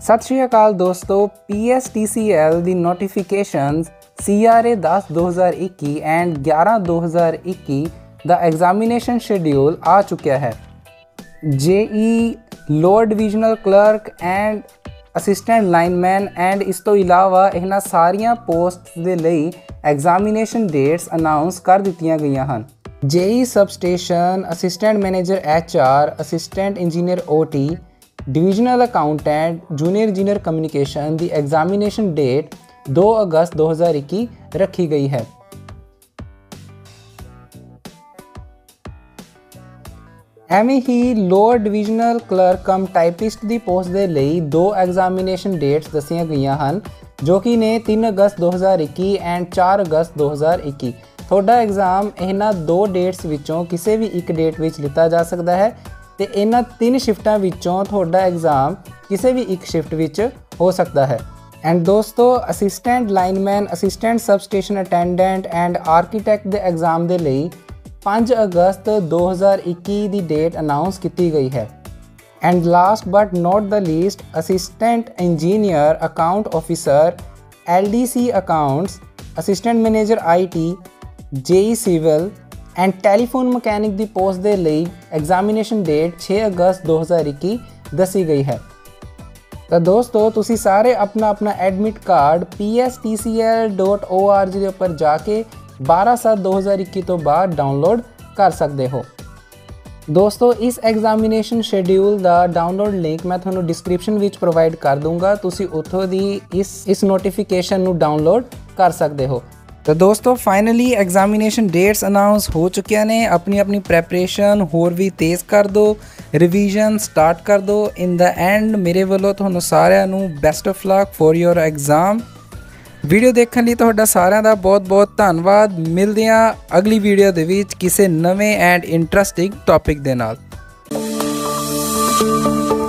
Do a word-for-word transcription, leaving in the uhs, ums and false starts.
सत श्री अकाल दोस्तों, P S T C L दी नोटिफिकेशंस सी आर ए दस दो हज़ार इक्की एंड ग्यारह दो हज़ार इक्की दा एग्जामिनेशन शेड्यूल आ चुका है। J E lower divisional clerk and assistant lineman and इस तो इलावा इन्हां सारियां पोस्ट दे लई एग्जामिनेशन डेट्स अनाउंस कर दित्तियां गईयां हन। J E substation, assistant manager H R, assistant engineer O T, divisional accountant, junior engineer communication दी एग्जामिनेशन डेट दो अगस्त दो हज़ार इक्की रखी गई है। ਐਵੇਂ ਹੀ lower divisional clerk cum typist ਦੀ ਪੋਸਟ ਦੇ ਲਈ ਦੋ ਐਗਜ਼ਾਮੀਨੇਸ਼ਨ ਡੇਟਸ ਦੱਸੀਆਂ ਗਈਆਂ ਹਨ, ਜੋ ਕਿ ਨੇ ਤਿੰਨ ਅਗਸਤ ਦੋ ਹਜ਼ਾਰ ਇੱਕੀ ਐਂਡ ਚਾਰ ਅਗਸਤ ਦੋ ਹਜ਼ਾਰ ਇੱਕੀ। ਤੁਹਾਡਾ ਐਗਜ਼ਾਮ ਇਹਨਾਂ ਦੋ ਡੇਟਸ ਵਿੱਚੋਂ ਕਿਸੇ ਵੀ ਇੱਕ ਡੇਟ ਵਿੱਚ ਲਿੱਤਾ ਜਾ ਸਕਦਾ ਹੈ ਤੇ ਇਹਨਾਂ ਤਿੰਨ ਸ਼ਿਫਟਾਂ ਵਿੱਚੋਂ ਤੁਹਾਡਾ ਐਗਜ਼ਾਮ ਕਿਸੇ ਵੀ ਇੱਕ ਸ਼ਿਫਟ ਵਿੱਚ ਹੋ ਸਕਦਾ ਹੈ। ਐਂਡ ਦੋਸਤੋ, assistant lineman, assistant substation attendant and architect ਦੇ ਐਗਜ਼ਾਮ ਦੇ ਲਈ पाँच अगस्त दो हज़ार इक्की ਦੀ ਡੇਟ ਅਨਾਉਂਸ ਕੀਤੀ ਗਈ ਹੈ। And last but not the least, assistant engineer account officer, L D C accounts, assistant manager I T, J E civil and telephone mechanic ਦੀ ਪੋਸਟ ਦੇ ਲਈ ਐਗਜ਼ਾਮੀਨੇਸ਼ਨ ਡੇਟ ਛੇ ਅਗਸਤ ਦੋ ਹਜ਼ਾਰ ਇੱਕੀ ਦੱਸੀ ਗਈ ਹੈ। ਤਾਂ ਦੋਸਤੋ, ਤੁਸੀਂ ਸਾਰੇ ਆਪਣਾ ਆਪਣਾ admit card P S T C L dot O R G ਦੇ ਉੱਪਰ ਜਾ ਕੇ बारह सात दो हज़ार इक्की तो बाद डाउनलोड कर सकते हो। दोस्तों, इस एग्जामिनेशन शेड्यूल का डाउनलोड लिंक मैं थोड़ा डिस्क्रिप्शन विच प्रोवाइड कर दूंगा, तुसी उत्थों दी इस इस नोटिफिकेशन नू डाउनलोड कर सकते हो। तो दोस्तों, फाइनली एग्जामिनेशन डेट्स अनाउंस हो चुकिया ने। अपनी अपनी प्रैपरेशन होर भी तेज़ कर दो, रिवीजन स्टार्ट कर दो। इन द एंड मेरे वालों तुहानू सारिਆਂ ਨੂੰ best of luck for your exam. Video ਦੇਖਣ ਲਈ ਤੁਹਾਡਾ ਸਾਰਿਆਂ ਦਾ ਬਹੁਤ ਬਹੁਤ ਧੰਨਵਾਦ। ਮਿਲਦੇ ਹਾਂ ਅਗਲੀ ਵੀਡੀਓ ਦੇ ਵਿੱਚ ਕਿਸੇ ਨਵੇਂ ਐਂਡ ਇੰਟਰਸਟਿੰਗ ਟੌਪਿਕ ਦੇ ਨਾਲ।